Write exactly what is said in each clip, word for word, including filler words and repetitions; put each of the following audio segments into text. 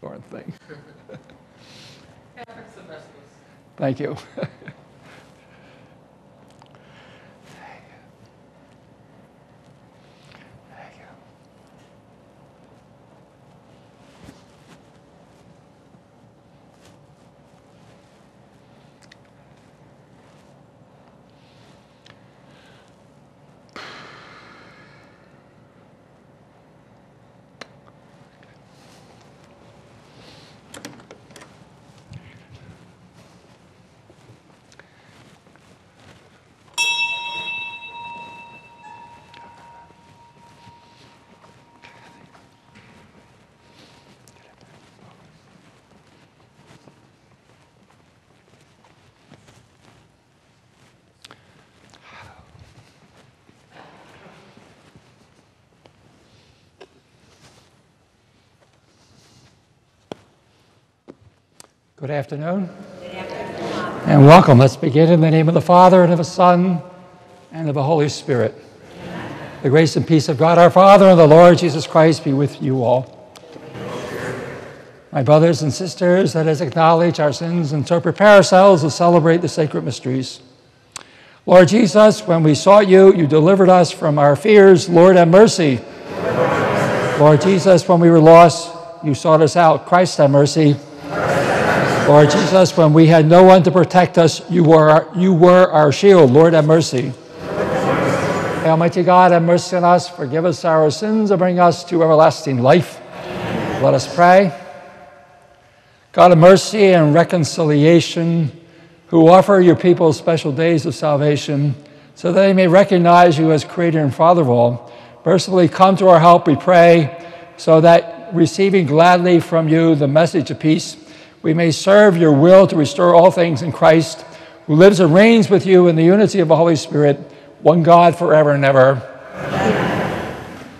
darn thing. Thank you. Good afternoon. Good afternoon. And welcome. Let's begin in the name of the Father, and of the Son, and of the Holy Spirit. Amen. The grace and peace of God our Father and the Lord Jesus Christ be with you all. My brothers and sisters, let us acknowledge our sins and so prepare ourselves to celebrate the sacred mysteries. Lord Jesus, when we sought you, you delivered us from our fears. Lord, have mercy. Lord Jesus, when we were lost, you sought us out. Christ, have mercy. Lord Jesus, when we had no one to protect us, you were our, you were our shield. Lord, have mercy. Almighty God, have mercy on us, forgive us our sins, and bring us to everlasting life. Let us pray. God of mercy and reconciliation, who offer your people special days of salvation, so that they may recognize you as Creator and Father of all, mercifully come to our help, we pray, so that receiving gladly from you the message of peace, we may serve your will to restore all things in Christ, who lives and reigns with you in the unity of the Holy Spirit, one God forever and ever. Amen.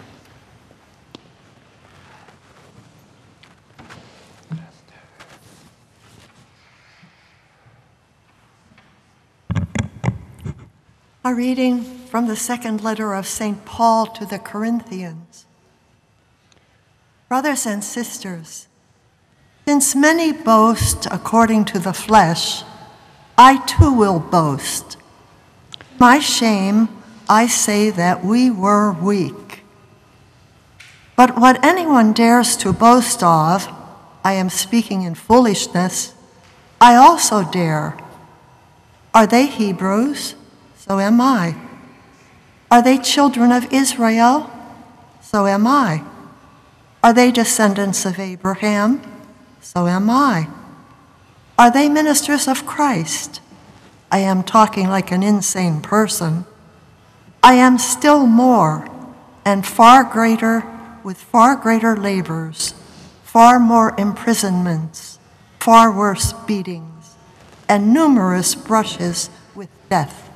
A reading from the second letter of Saint Paul to the Corinthians. Brothers and sisters, since many boast according to the flesh, I too will boast. My shame, I say that we were weak. But what anyone dares to boast of, I am speaking in foolishness, I also dare. Are they Hebrews? So am I. Are they children of Israel? So am I. Are they descendants of Abraham? So am I. Are they ministers of Christ? I am talking like an insane person. I am still more, and far greater, with far greater labors, far more imprisonments, far worse beatings, and numerous brushes with death.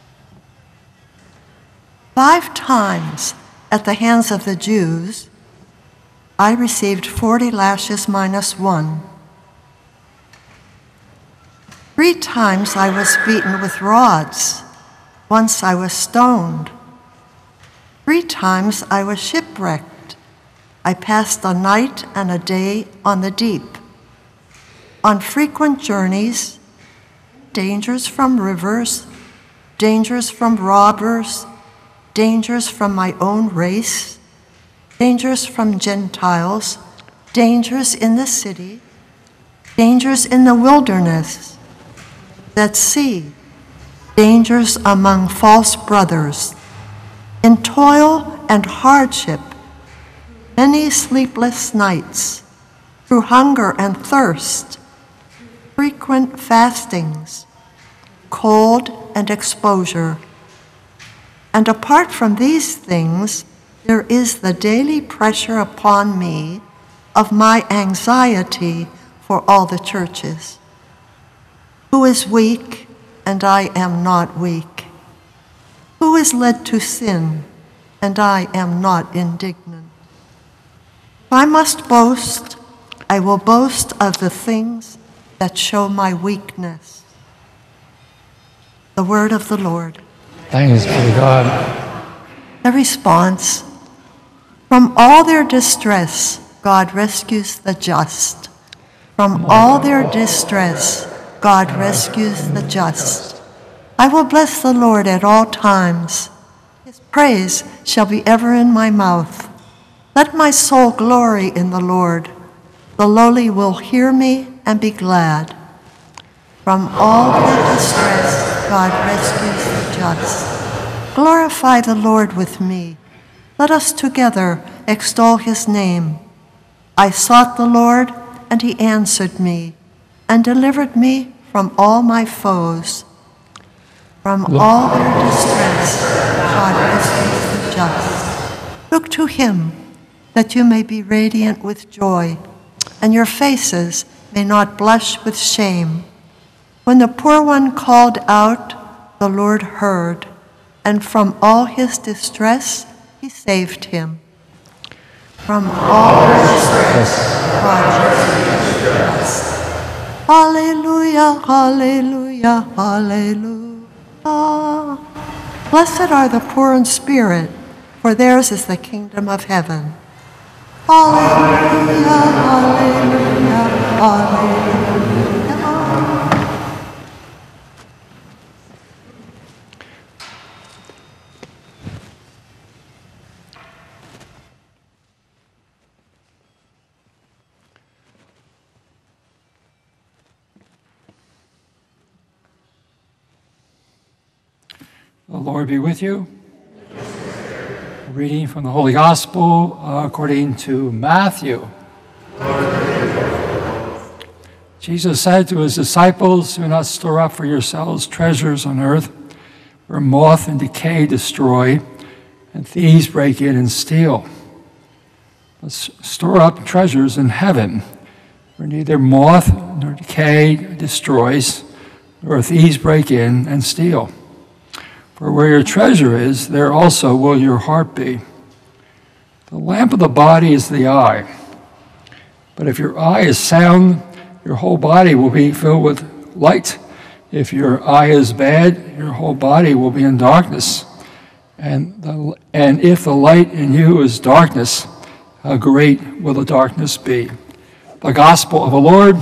Five times at the hands of the Jews, I received forty lashes minus one. Three times I was beaten with rods. Once I was stoned. Three times I was shipwrecked. I passed a night and a day on the deep. On frequent journeys, dangers from rivers, dangers from robbers, dangers from my own race, dangers from Gentiles, dangers in the city, dangers in the wilderness, at sea, dangers among false brothers, in toil and hardship, many sleepless nights, through hunger and thirst, frequent fastings, cold and exposure. And apart from these things, there is the daily pressure upon me of my anxiety for all the churches. Who is weak, and I am not weak? Who is led to sin, and I am not indignant? If I must boast, I will boast of the things that show my weakness. The word of the Lord. Thanks be to God. The response: from all their distress, God rescues the just. From all their distress, God rescues the just. I will bless the Lord at all times. His praise shall be ever in my mouth. Let my soul glory in the Lord. The lowly will hear me and be glad. From all their distress, God rescues the just. Glorify the Lord with me. Let us together extol his name. I sought the Lord, and he answered me, and delivered me from all my foes. From all their distress, God rescues the just. Look to him, that you may be radiant with joy, and your faces may not blush with shame. When the poor one called out, the Lord heard, and from all his distress, he saved him. From all their distress, God rescues the just. Hallelujah, hallelujah, hallelujah. Blessed are the poor in spirit, for theirs is the kingdom of heaven. Hallelujah, hallelujah, hallelujah. The Lord be with you. A reading from the Holy Gospel uh, according to Matthew. Jesus said to his disciples, "Do not store up for yourselves treasures on earth, where moth and decay destroy, and thieves break in and steal. But store up treasures in heaven, where neither moth nor decay destroys, nor thieves break in and steal. For where your treasure is, there also will your heart be. The lamp of the body is the eye. But if your eye is sound, your whole body will be filled with light. If your eye is bad, your whole body will be in darkness. And, the, and if the light in you is darkness, how great will the darkness be?" The Gospel of the Lord.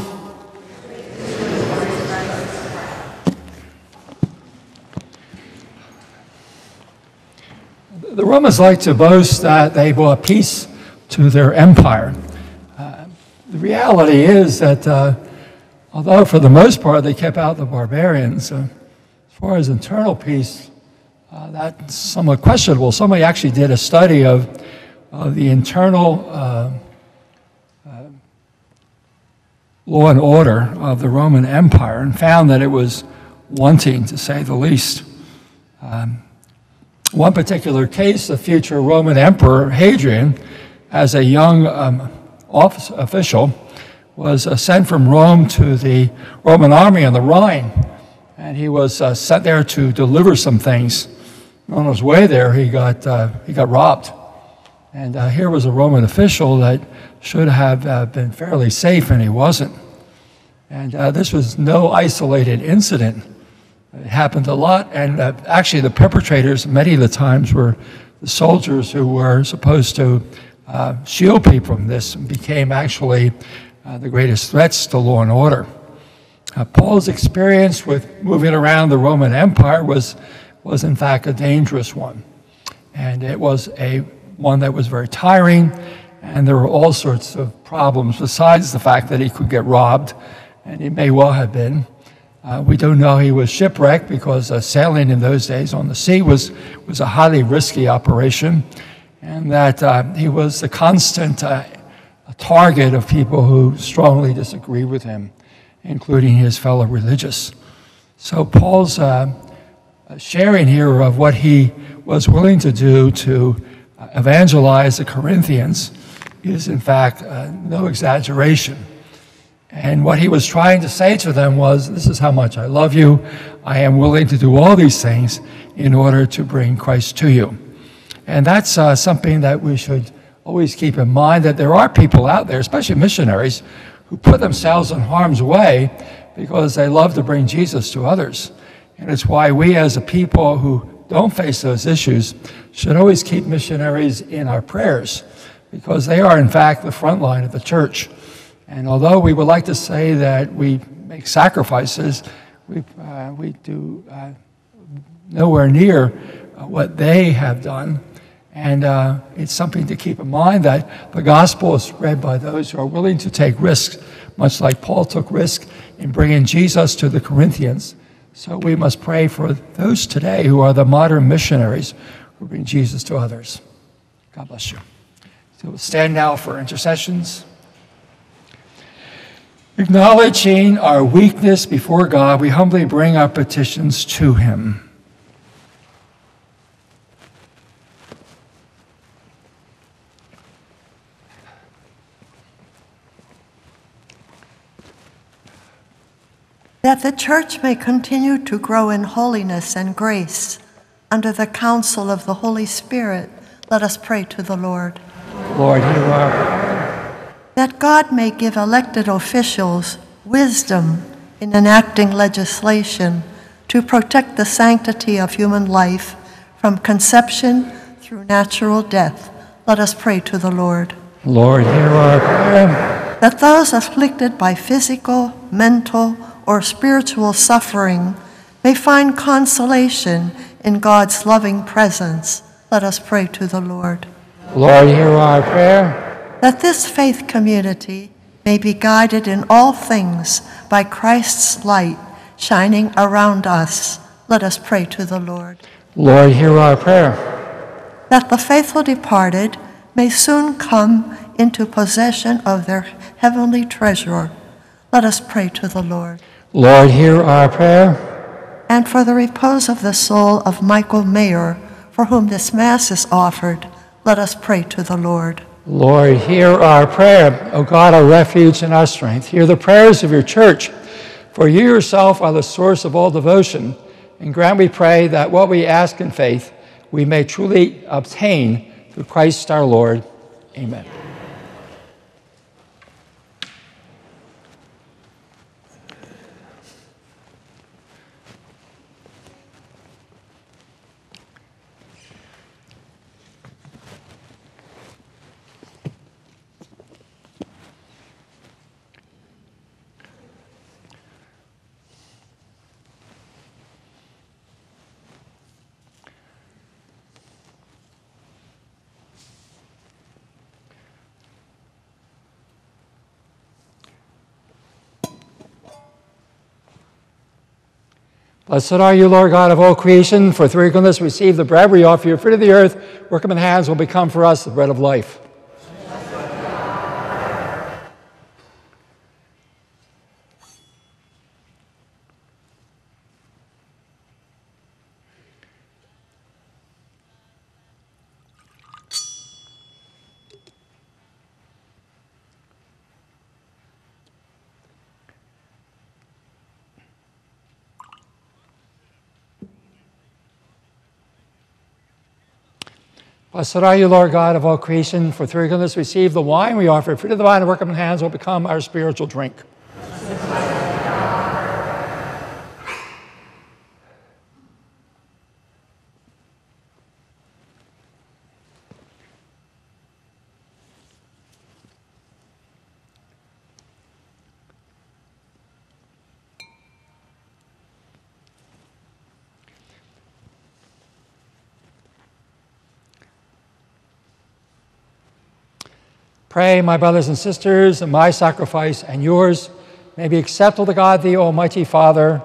The Romans like to boast that they brought peace to their empire. Uh, the reality is that uh, although for the most part they kept out the barbarians, uh, as far as internal peace, uh, that's somewhat questionable. Somebody actually did a study of uh, the internal uh, uh, law and order of the Roman Empire and found that it was wanting, to say the least. Um, One particular case, the future Roman Emperor Hadrian, as a young um, office, official, was uh, sent from Rome to the Roman army on the Rhine, and he was uh, sent there to deliver some things. On his way there, he got uh, he got robbed, and uh, here was a Roman official that should have uh, been fairly safe, and he wasn't. And uh, this was no isolated incident. It happened a lot, and uh, actually the perpetrators many of the times were the soldiers who were supposed to uh, shield people from this, and became actually uh, the greatest threats to law and order. Uh, Paul's experience with moving around the Roman Empire was, was in fact a dangerous one, and it was a one that was very tiring, and there were all sorts of problems besides the fact that he could get robbed, and he may well have been. Uh, we don't know he was shipwrecked because uh, sailing in those days on the sea was, was a highly risky operation, and that uh, he was the constant uh, target of people who strongly disagree with him, including his fellow religious. So Paul's uh, sharing here of what he was willing to do to evangelize the Corinthians is in fact uh, no exaggeration. And what he was trying to say to them was, this is how much I love you. I am willing to do all these things in order to bring Christ to you. And that's uh, something that we should always keep in mind, that there are people out there, especially missionaries, who put themselves in harm's way because they love to bring Jesus to others. And it's why we as a people who don't face those issues should always keep missionaries in our prayers, because they are, in fact, the front line of the church. And although we would like to say that we make sacrifices, we, uh, we do uh, nowhere near uh, what they have done. And uh, it's something to keep in mind that the gospel is spread by those who are willing to take risks, much like Paul took risk in bringing Jesus to the Corinthians. So we must pray for those today who are the modern missionaries who bring Jesus to others. God bless you. So we'll stand now for intercessions. Acknowledging our weakness before God, we humbly bring our petitions to him. That the church may continue to grow in holiness and grace under the counsel of the Holy Spirit, let us pray to the Lord. Lord, hear our prayer. That God may give elected officials wisdom in enacting legislation to protect the sanctity of human life from conception through natural death, let us pray to the Lord. Lord, hear our prayer. That those afflicted by physical, mental, or spiritual suffering may find consolation in God's loving presence, let us pray to the Lord. Lord, hear our prayer. That this faith community may be guided in all things by Christ's light shining around us, let us pray to the Lord. Lord, hear our prayer. That the faithful departed may soon come into possession of their heavenly treasure, let us pray to the Lord. Lord, hear our prayer. And for the repose of the soul of Michael Mayer, for whom this Mass is offered, let us pray to the Lord. Lord, hear our prayer. O God, our refuge and our strength, hear the prayers of your church. For you yourself are the source of all devotion, and grant, we pray, that what we ask in faith we may truly obtain through Christ our Lord. Amen. Blessed are you, Lord God of all creation, for through your goodness receive the bread we offer you, fruit of the earth, work of my hands will become for us the bread of life. Blessed are you, Lord God of all creation, for through your goodness receive the wine we offer. Fruit of the vine and work of my hands will become our spiritual drink. Pray, my brothers and sisters, that my sacrifice and yours may be acceptable to God, the Almighty Father.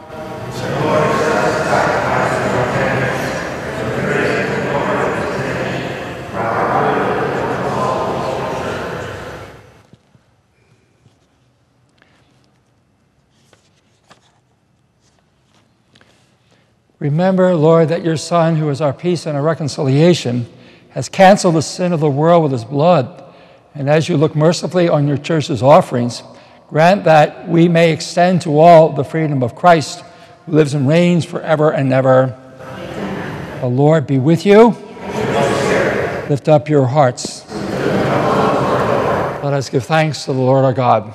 Remember, Lord, that your Son, who is our peace and our reconciliation, has canceled the sin of the world with his blood. And as you look mercifully on your church's offerings, grant that we may extend to all the freedom of Christ, who lives and reigns forever and ever. Amen. The Lord be with you. Amen. Lift up your hearts. Amen. Let us give thanks to the Lord our God.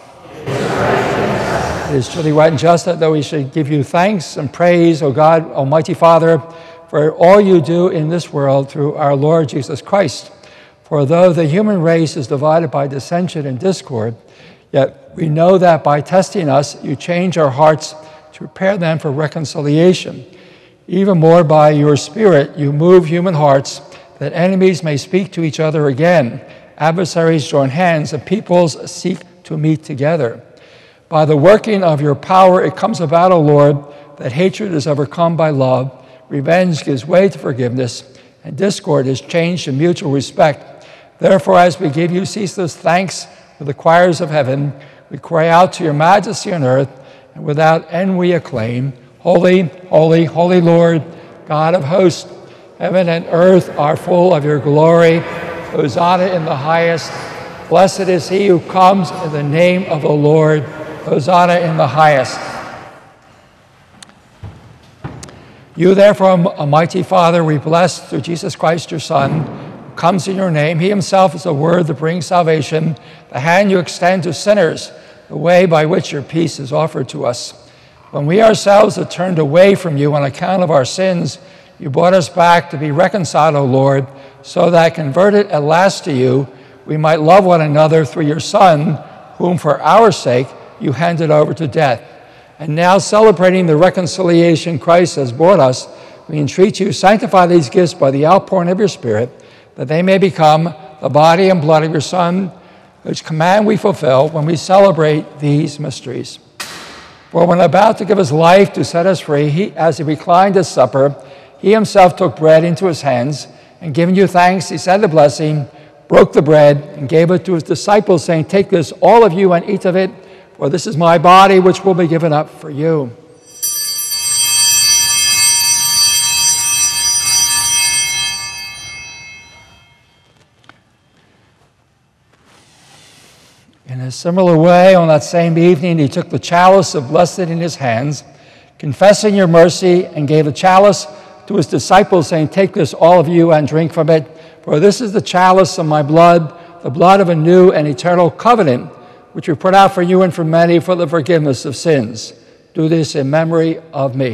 It is truly right and just that we should give you thanks and praise, O God, Almighty Father, for all you do in this world through our Lord Jesus Christ. For though the human race is divided by dissension and discord, yet we know that by testing us, you change our hearts to prepare them for reconciliation. Even more, by your Spirit, you move human hearts, that enemies may speak to each other again, adversaries join hands, and peoples seek to meet together. By the working of your power, it comes about, O Lord, that hatred is overcome by love, revenge gives way to forgiveness, and discord is changed to mutual respect. Therefore, as we give you ceaseless thanks with the choirs of heaven, we cry out to your majesty on earth, and without end we acclaim, Holy, holy, holy Lord, God of hosts, heaven and earth are full of your glory. Hosanna in the highest. Blessed is he who comes in the name of the Lord. Hosanna in the highest. You therefore, Almighty Father, we bless through Jesus Christ, your Son, who comes in your name. He himself is the word that brings salvation, the hand you extend to sinners, the way by which your peace is offered to us. When we ourselves had turned away from you on account of our sins, you brought us back to be reconciled, O Lord, so that, converted at last to you, we might love one another through your Son, whom for our sake you handed over to death. And now, celebrating the reconciliation Christ has brought us, we entreat you, sanctify these gifts by the outpouring of your Spirit, that they may become the body and blood of your Son, which command we fulfill when we celebrate these mysteries. For when about to give his life to set us free, he, as he reclined at supper, he himself took bread into his hands, and giving you thanks, he said the blessing, broke the bread, and gave it to his disciples, saying, "Take this, all of you, and eat of it, for this is my body, which will be given up for you." In a similar way, on that same evening, he took the chalice of blessing in his hands, confessing your mercy, and gave the chalice to his disciples, saying, "Take this, all of you, and drink from it, for this is the chalice of my blood, the blood of a new and eternal covenant, which we put out for you and for many for the forgiveness of sins. Do this in memory of me."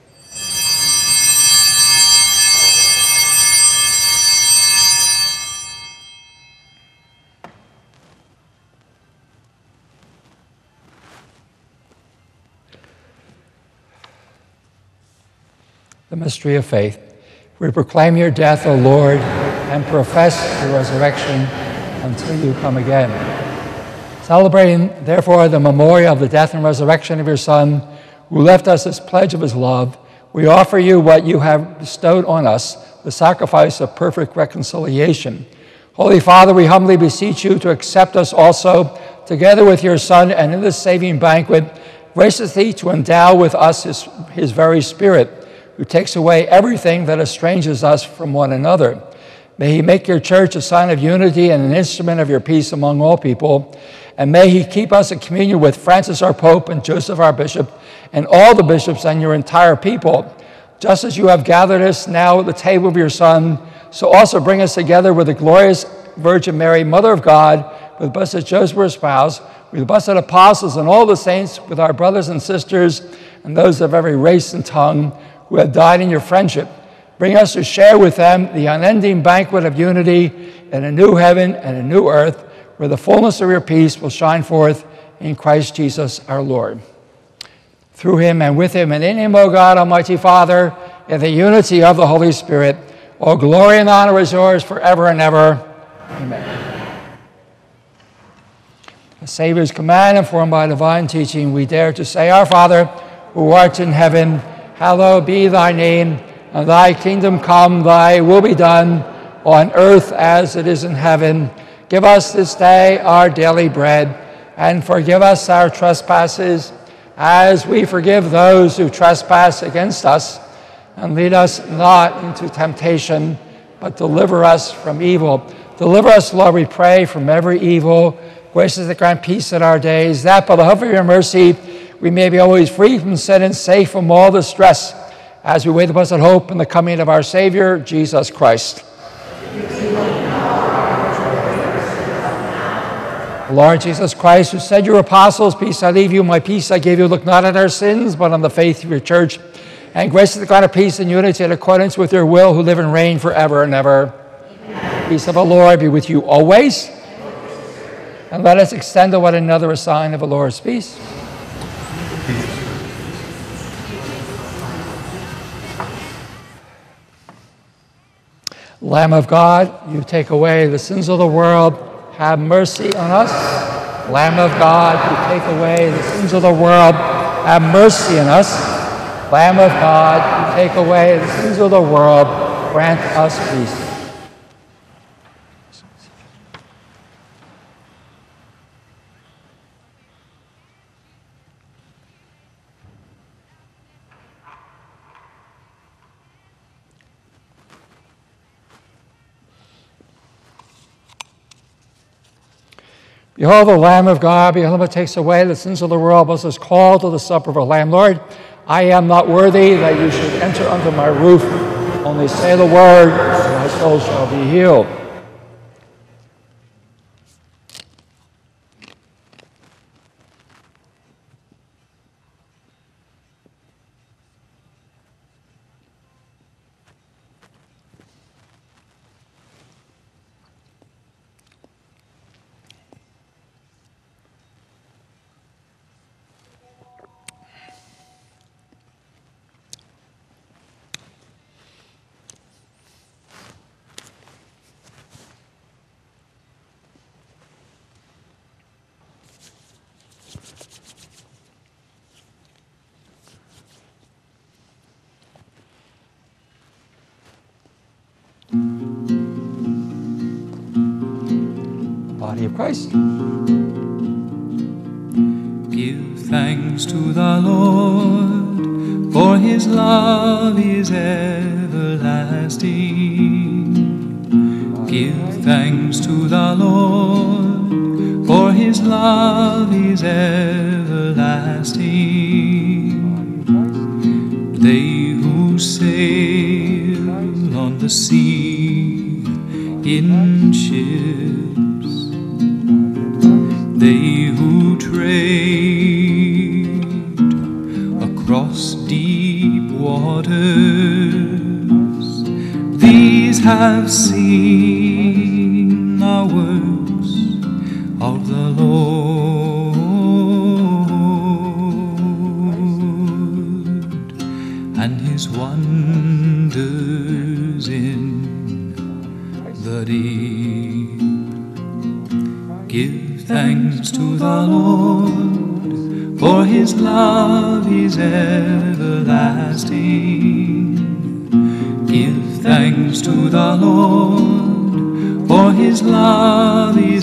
The mystery of faith. We proclaim your death, O Lord, and profess your resurrection until you come again. Celebrating, therefore, the memorial of the death and resurrection of your Son, who left us as pledge of his love, we offer you what you have bestowed on us, the sacrifice of perfect reconciliation. Holy Father, we humbly beseech you to accept us also, together with your Son, and in this saving banquet, graciously to endow with us his, his very Spirit, who takes away everything that estranges us from one another. May he make your church a sign of unity and an instrument of your peace among all people. And may he keep us in communion with Francis our Pope and Joseph our Bishop and all the bishops and your entire people. Just as you have gathered us now at the table of your Son, so also bring us together with the glorious Virgin Mary, Mother of God, with blessed Joseph her spouse, with the blessed apostles and all the saints, with our brothers and sisters and those of every race and tongue who have died in your friendship. Bring us to share with them the unending banquet of unity in a new heaven and a new earth, where the fullness of your peace will shine forth in Christ Jesus our Lord. Through him and with him and in him, O God, Almighty Father, in the unity of the Holy Spirit, all glory and honor is yours forever and ever. Amen. The Savior's command, informed by divine teaching, we dare to say, Our Father, who art in heaven, hallowed be thy name, and thy kingdom come, thy will be done, on earth as it is in heaven. Give us this day our daily bread, and forgive us our trespasses, as we forgive those who trespass against us. And lead us not into temptation, but deliver us from evil. Deliver us, Lord, we pray, from every evil. Graciously grant peace in our days, that by the hope of your mercy we may be always free from sin and safe from all distress, as we wait the blessed hope in the coming of our Savior, Jesus Christ. Lord Jesus Christ, who said to your apostles, "Peace I leave you, my peace I give you," look not at our sins, but on the faith of your church, and graciously grant peace and unity in accordance with your will, who live and reign forever and ever. Amen. Peace of the Lord be with you always. And let us extend to one another a sign of the Lord's peace. Lamb of God, you take away the sins of the world. Have mercy on us. Lamb of God, you take away the sins of the world. Have mercy on us. Lamb of God, you take away the sins of the world. Grant us peace. Behold the Lamb of God, behold him who takes away the sins of the world. Moses is called to the supper of the Lamb. Lord, I am not worthy that you should enter under my roof. Only say the word, and my soul shall be healed. Body of Christ. Give thanks to the Lord, for his love is everlasting. Give thanks to the Lord, for his love is everlasting. They who sail on the sea in ships, they who trade across deep waters, these have seen the works of the Lord and his wonders in the deep. Give thanks to the Lord, for his love is everlasting. Give thanks to the Lord, for his love is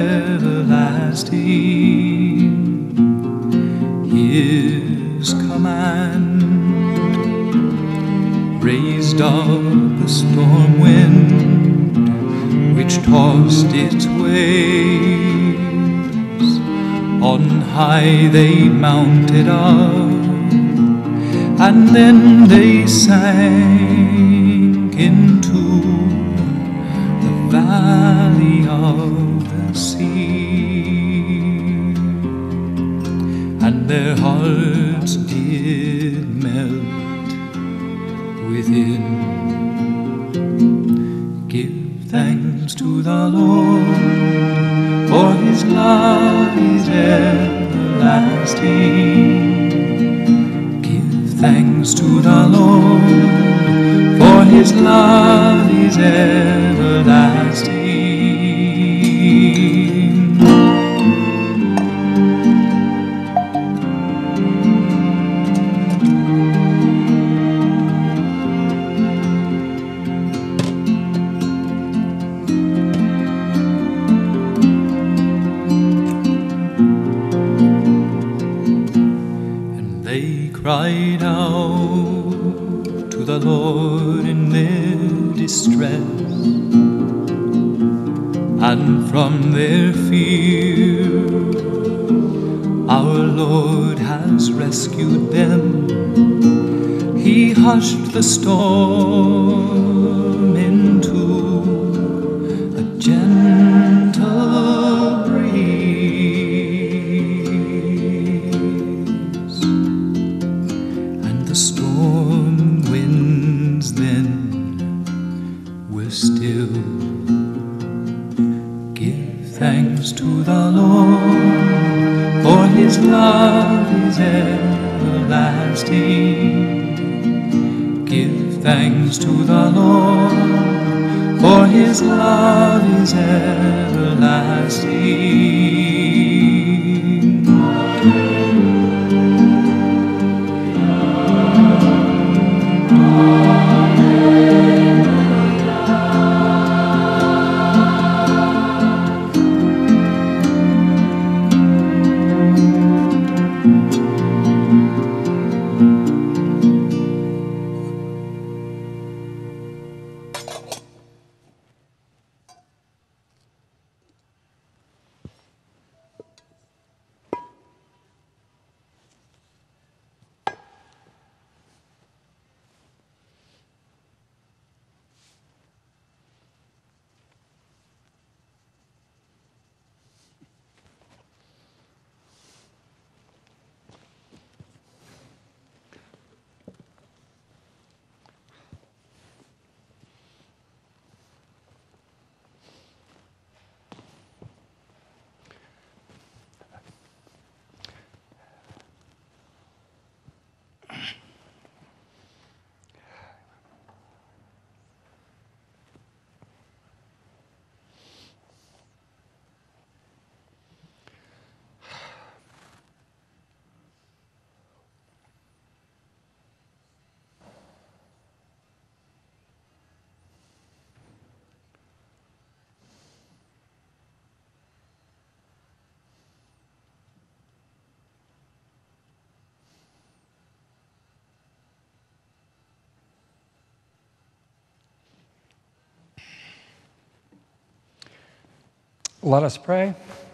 everlasting. His command raised up a storm wind which tossed its waves. On high they mounted up, and then they sank into the valley of the sea, and their hearts did melt within. Give thanks to the Lord, for his love is everlasting. Give thanks to the Lord, for his love is everlasting. Cried out to the Lord in their distress, and from their fear our Lord has rescued them. He hushed the storm into a gentle breeze, and the storm winds then were still. his love is everlasting. Give thanks to the Lord, for his love is everlasting. Let us pray.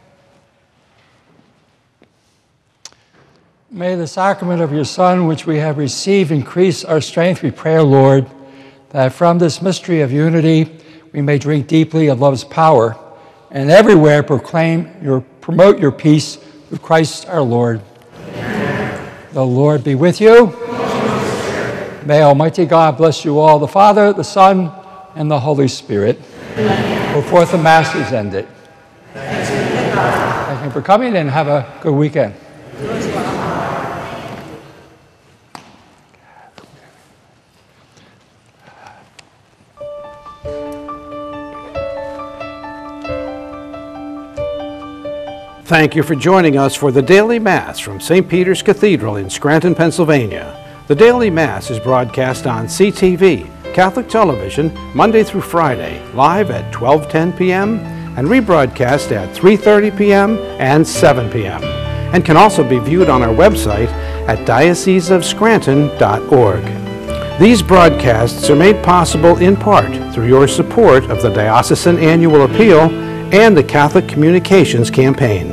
May the sacrament of your Son, which we have received, increase our strength, we pray, O Lord, that from this mystery of unity we may drink deeply of love's power and everywhere proclaim your, promote your peace through Christ our Lord. Amen. The Lord be with you. May Almighty God bless you all, the Father, the Son, and the Holy Spirit. Amen. Go forth, the Mass is ended. Thank you for coming, and have a good weekend. Thank you for joining us for the Daily Mass from Saint Peter's Cathedral in Scranton, Pennsylvania. The Daily Mass is broadcast on C T V, Catholic Television, Monday through Friday, live at twelve ten p m and rebroadcast at three thirty p m and seven p m, and can also be viewed on our website at diocese of scranton dot org. These broadcasts are made possible in part through your support of the Diocesan Annual Appeal and the Catholic Communications Campaign.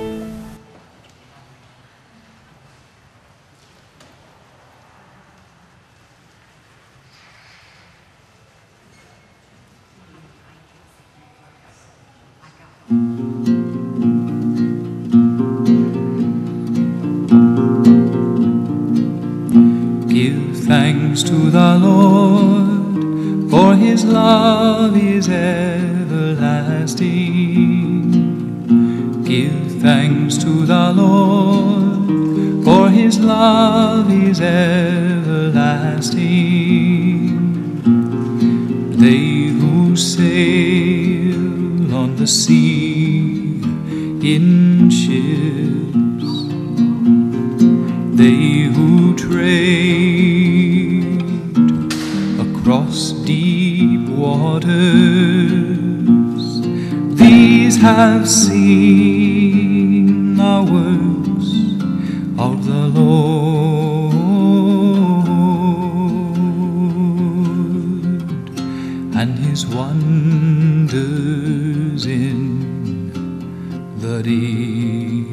Give thanks to the Lord, for his love is everlasting. Give thanks to the Lord, for his love is everlasting. They who sail on the sea in ships, they who trade across deep waters, these have seen the works of the Lord, and his wonders in the deep.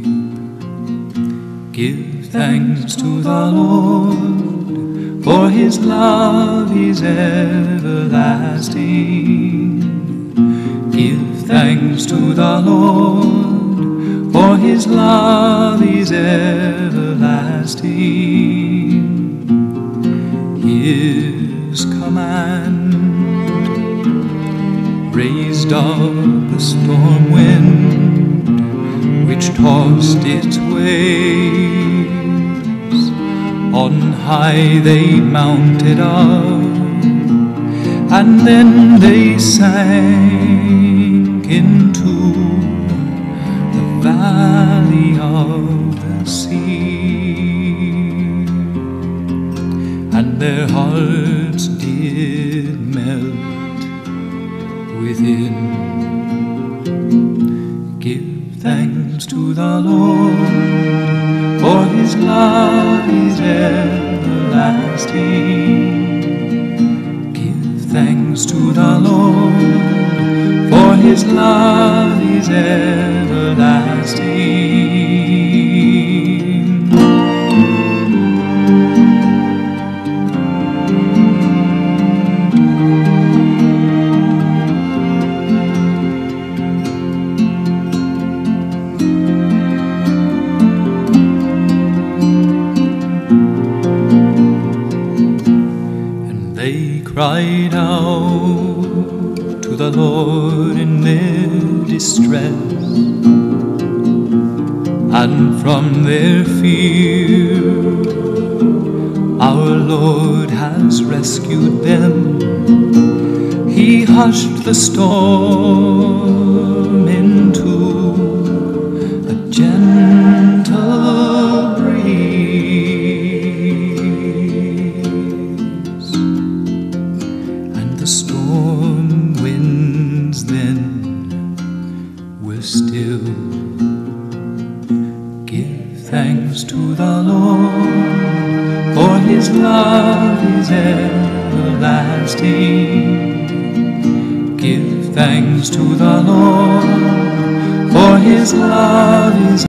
Give thanks to the Lord, for his love is everlasting. Give thanks to the Lord, for his love is everlasting. His command raised up the storm wind, which which tossed its waves. On high they mounted up, and then they sank into the valley of the sea, and their hearts did melt within. Give thanks to the Lord, for his love is everlasting. Give thanks to the Lord, for his love is everlasting. They cried out to the Lord in their distress, and from their fear our Lord has rescued them. He hushed the storm into a gentle breeze, and the storm winds then were still. Give thanks to the Lord, for his love is everlasting. Give thanks to the Lord, for his love is